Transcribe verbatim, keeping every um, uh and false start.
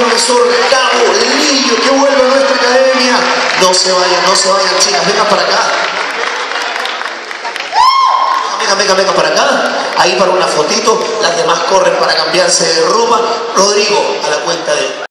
profesor Gabo Lillo, que vuelve a nuestra academia. No se vayan, no se vayan, chicas, vengan para acá. Venga, venga, venga para acá. Ahí para una fotito. Las demás corren para cambiarse de ropa. Rodrigo, a la cuenta de...